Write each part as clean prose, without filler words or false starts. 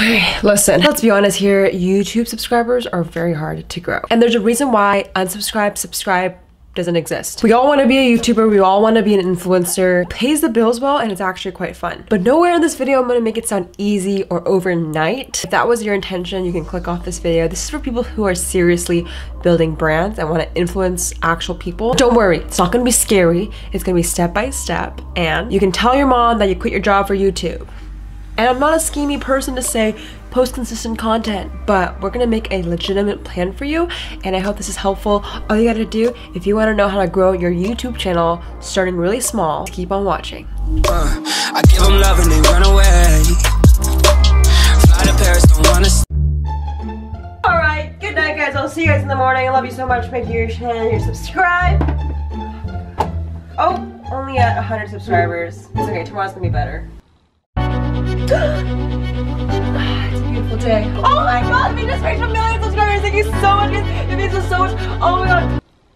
Okay, listen, let's be honest here, YouTube subscribers are very hard to grow. And there's a reason why unsubscribe, subscribe doesn't exist. We all want to be a YouTuber, we all want to be an influencer. It pays the bills well and it's actually quite fun. But nowhere in this video I'm going to make it sound easy or overnight. If that was your intention, you can click off this video. This is for people who are seriously building brands and want to influence actual people. Don't worry, it's not going to be scary. It's going to be step by step, and you can tell your mom that you quit your job for YouTube. And I'm not a schemy person to say post consistent content, but we're gonna make a legitimate plan for you, and I hope this is helpful. All you gotta do, if you wanna know how to grow your YouTube channel starting really small, keep on watching. I give them love and they run away. Fly to Paris, don't wanna. Alright, good night guys, I'll see you guys in the morning. I love you so much. Make sure you subscribe. Oh, only at 100 subscribers. It's okay, tomorrow's gonna be better. It's a beautiful day. Oh my god, we just reached 1 million subscribers. Thank you so much, guys. It means so much. Oh my god.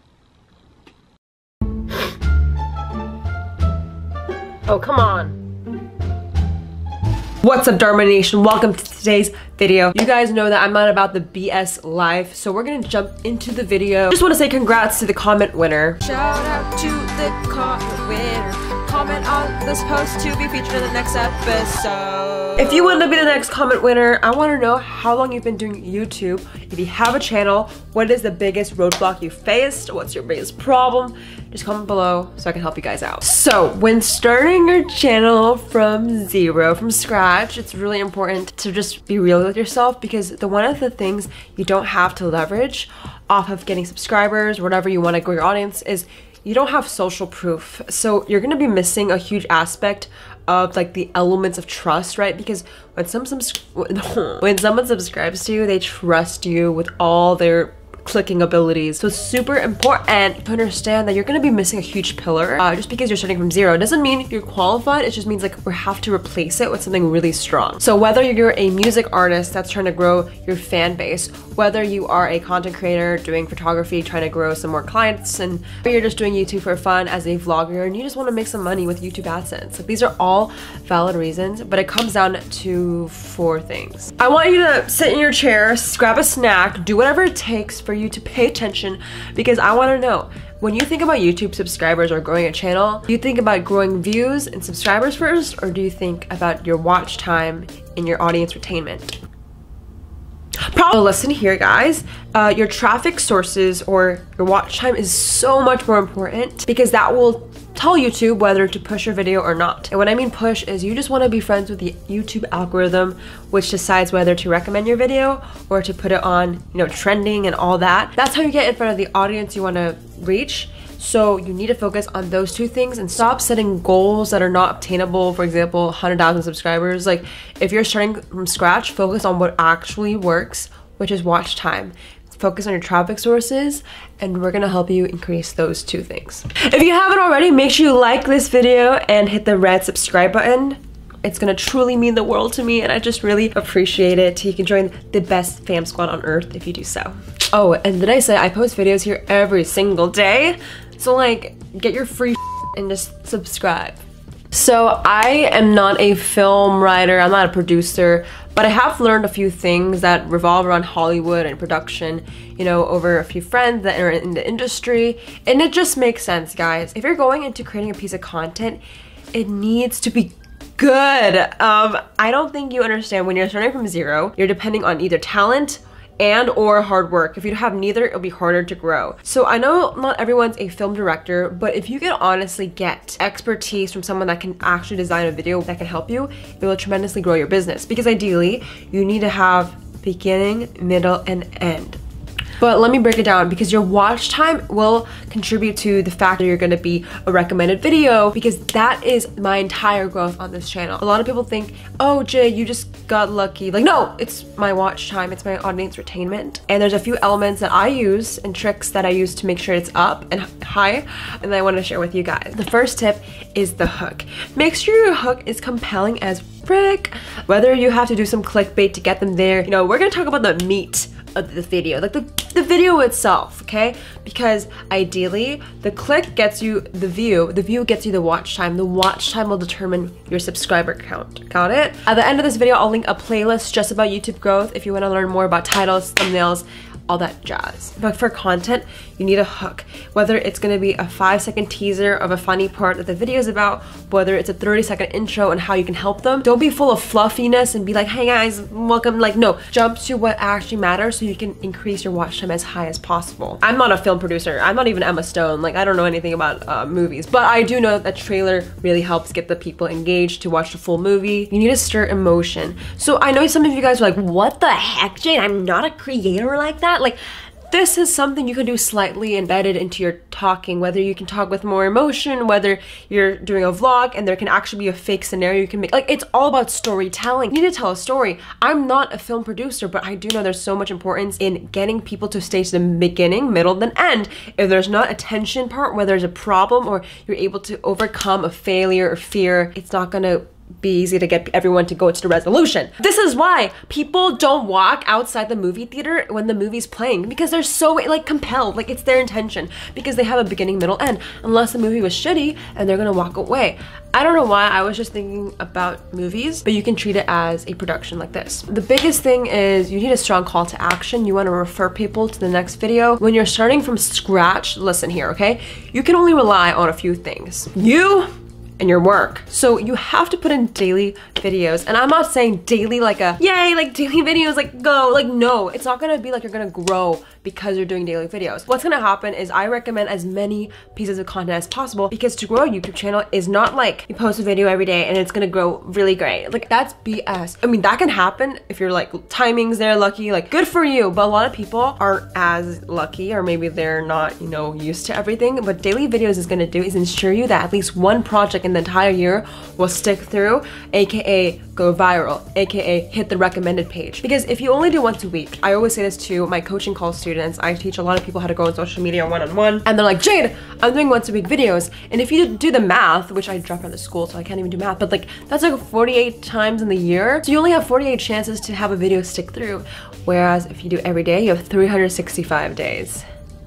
Oh, come on. What's up, Dharma Nation? Welcome to today's video. You guys know that I'm not about the BS life, so we're gonna jump into the video. Just want to say congrats to the comment winner. Shout out to the comment winner. Comment on this post to be featured in the next episode. If you want to be the next comment winner, I want to know how long you've been doing YouTube. If you have a channel, what is the biggest roadblock you faced? What's your biggest problem? Just comment below so I can help you guys out. So when starting your channel from zero, from scratch, it's really important to just be real with yourself, because one of the things you don't have to leverage off of getting subscribers, whatever you want to grow your audience, is you don't have social proof. So you're gonna be missing a huge aspect of like the elements of trust, right? Because when someone subscribes to you, they trust you with all their clicking abilities. So it's super important to understand that you're going to be missing a huge pillar. Just because you're starting from zero, it doesn't mean you're qualified. It just means like we have to replace it with something really strong. So whether you're a music artist that's trying to grow your fan base, whether you are a content creator doing photography, trying to grow some more clients, and you're just doing YouTube for fun as a vlogger and you just want to make some money with YouTube AdSense, like these are all valid reasons, but it comes down to 4 things. I want you to sit in your chair, grab a snack, do whatever it takes for you to pay attention, because I want to know, when you think about YouTube subscribers or growing a channel, do you think about growing views and subscribers first, or do you think about your watch time and your audience retainment? Probably. Listen here, guys, your traffic sources or your watch time is so much more important, because that will tell YouTube whether to push your video or not. And what I mean push is you just want to be friends with the YouTube algorithm, which decides whether to recommend your video or to put it on, you know, trending and all that. That's how you get in front of the audience you want to reach. So you need to focus on those 2 things and stop setting goals that are not obtainable. For example, 100,000 subscribers. Like if you're starting from scratch, focus on what actually works, which is watch time. Focus on your traffic sources, and we're gonna help you increase those 2 things. If you haven't already, make sure you like this video and hit the red subscribe button. It's gonna truly mean the world to me, and I just really appreciate it. You can join the best fam squad on earth if you do so. Oh, and did I say I post videos here every single day? So like, get your free and just subscribe. So I am not a film writer, I'm not a producer, but I have learned a few things that revolve around Hollywood and production, you know, over a few friends that are in the industry, and it just makes sense, guys. If you're going into creating a piece of content, it needs to be good. I don't think you understand, when you're starting from zero, you're depending on either talent and or hard work. If you have neither, it'll be harder to grow. So I know not everyone's a film director, but if you can honestly get expertise from someone that can actually design a video that can help you, it will tremendously grow your business, because ideally you need to have beginning, middle, and end. But let me break it down, because your watch time will contribute to the fact that you're gonna be a recommended video, because that is my entire growth on this channel. A lot of people think, oh Jay, you just got lucky. Like, no, it's my watch time, it's my audience retainment. And there's a few elements that I use and tricks that I use to make sure it's up and high, and I want to share with you guys. The first tip is the hook. Make sure your hook is compelling as frick. Whether you have to do some clickbait to get them there, you know, we're gonna talk about the meat of the video, like the video itself, okay? Because ideally, the click gets you the view gets you the watch time will determine your subscriber count. Got it? At the end of this video, I'll link a playlist just about YouTube growth if you want to learn more about titles, thumbnails, all that jazz. But for content, you need a hook. Whether it's gonna be a 5-second teaser of a funny part that the video is about, whether it's a 30-second intro and how you can help them. Don't be full of fluffiness and be like, hey guys, welcome. Like, no, jump to what actually matters so you can increase your watch time as high as possible. I'm not a film producer. I'm not even Emma Stone. Like, I don't know anything about movies, but I do know that trailer really helps get the people engaged to watch the full movie. You need to stir emotion. So I know some of you guys are like, what the heck, Jade? I'm not a creator like that. Like, this is something you can do slightly embedded into your talking, whether you can talk with more emotion, whether you're doing a vlog and there can actually be a fake scenario you can make. Like, it's all about storytelling. You need to tell a story. I'm not a film producer, but I do know there's so much importance in getting people to stay to the beginning, middle, then end. If there's not a tension part where there's a problem or you're able to overcome a failure or fear, it's not gonna be easy to get everyone to go to the resolution. This is why people don't walk outside the movie theater when the movie's playing, because they're so like compelled, like it's their intention, because they have a beginning, middle, end, unless the movie was shitty and they're gonna walk away. I don't know why, I was just thinking about movies, but you can treat it as a production like this. The biggest thing is you need a strong call to action. You want to refer people to the next video. When you're starting from scratch, listen here, okay? You can only rely on a few things. You and your work. So you have to put in daily videos. And I'm not saying daily like a, yay, like daily videos, like go, like no, it's not gonna be like you're gonna grow because you're doing daily videos. What's gonna happen is I recommend as many pieces of content as possible, because to grow a YouTube channel is not like you post a video every day and it's gonna grow really great. Like, that's BS. I mean, that can happen if you're like timings there, lucky, like good for you. But a lot of people aren't as lucky, or maybe they're not, you know, used to everything. What daily videos is gonna do is ensure you that at least one project in the entire year will stick through, aka go viral, aka hit the recommended page. Because if you only do once a week, I always say this to my coaching call students, I teach a lot of people how to grow on social media one-on-one, and they're like, Jade, I'm doing once a week videos. And if you do the math, which I dropped out of school, so I can't even do math, but like that's like 48 times in the year. So you only have 48 chances to have a video stick through. Whereas if you do every day, you have 365 days.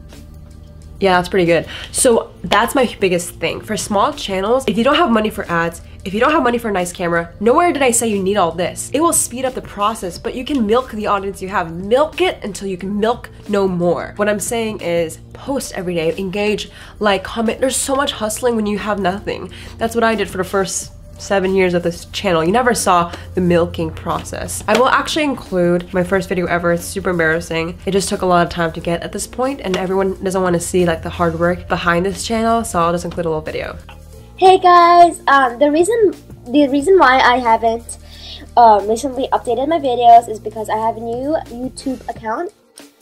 Yeah, that's pretty good. So that's my biggest thing. For small channels, if you don't have money for ads, if you don't have money for a nice camera, nowhere did I say you need all this. It will speed up the process, but you can milk the audience you have. Milk it until you can milk no more. What I'm saying is post every day, engage, like, comment. There's so much hustling when you have nothing. That's what I did for the first 7 years of this channel. You never saw the milking process. I will actually include my first video ever. It's super embarrassing. It just took a lot of time to get at this point, and everyone doesn't want to see like the hard work behind this channel, so I'll just include a little video. Hey guys, the reason why I haven't recently updated my videos is because I have a new YouTube account.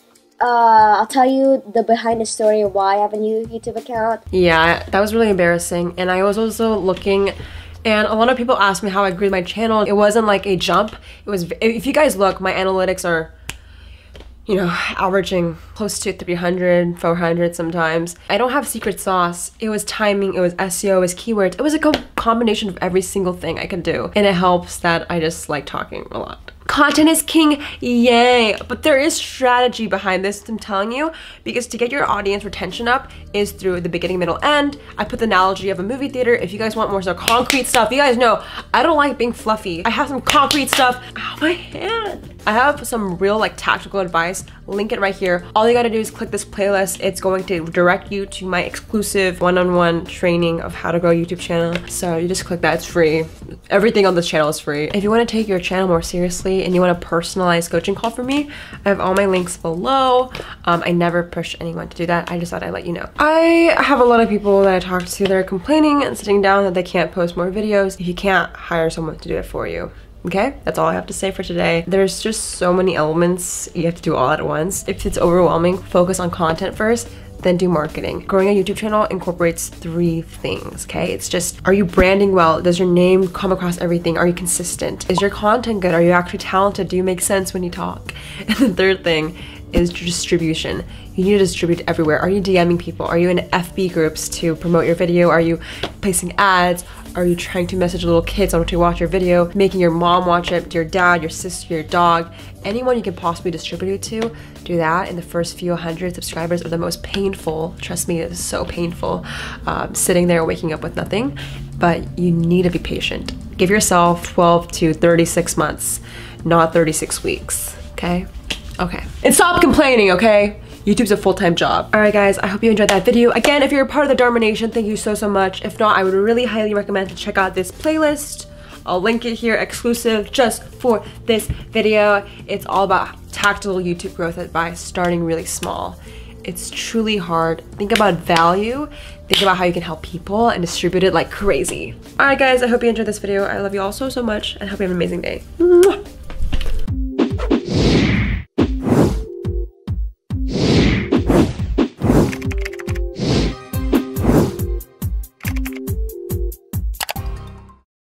I'll tell you the behind the story of why I have a new YouTube account. Yeah, that was really embarrassing, and I was also looking. And a lot of people asked me how I grew my channel. It wasn't like a jump. It was, if you guys look, my analytics are, you know, averaging close to 300, 400 sometimes. I don't have secret sauce. It was timing, it was SEO, it was keywords. It was a combination of every single thing I could do. And it helps that I just like talking a lot. Content is king, yay! But there is strategy behind this, I'm telling you, because to get your audience retention up is through the beginning, middle, end. I put the analogy of a movie theater. If you guys want more so concrete stuff, you guys know I don't like being fluffy. I have some concrete stuff. Ow, my hand! I have some real like tactical advice. Link it right here. All you gotta do is click this playlist. It's going to direct you to my exclusive one-on-one training of how to grow a YouTube channel. So you just click that, it's free. Everything on this channel is free. If you wanna take your channel more seriously and you want a personalized coaching call from me, I have all my links below. I never push anyone to do that. I just thought I'd let you know. I have a lot of people that I talk to that are complaining and sitting down that they can't post more videos. If you can't, hire someone to do it for you. Okay, that's all I have to say for today. There's just so many elements you have to do all at once. If it's overwhelming, focus on content first, then do marketing. Growing a YouTube channel incorporates 3 things, okay? It's just, are you branding well? Does your name come across everything? Are you consistent? Is your content good? Are you actually talented? Do you make sense when you talk? And the 3rd thing is distribution. You need to distribute everywhere. Are you DMing people? Are you in FB groups to promote your video? Are you placing ads? Are you trying to message little kids on to watch your video, making your mom watch it, your dad, your sister, your dog, anyone you can possibly distribute it to? Do that, and the first few hundred subscribers are the most painful. Trust me, it is so painful, sitting there waking up with nothing. But you need to be patient. Give yourself 12 to 36 months, not 36 weeks, okay? Okay. And stop complaining, okay? YouTube's a full-time job. All right, guys, I hope you enjoyed that video. Again, if you're a part of the Dharma Nation, thank you so, so much. If not, I would really highly recommend to check out this playlist. I'll link it here, exclusive just for this video. It's all about tactical YouTube growth by starting really small. It's truly hard. Think about value. Think about how you can help people and distribute it like crazy. All right, guys, I hope you enjoyed this video. I love you all so, so much and hope you have an amazing day.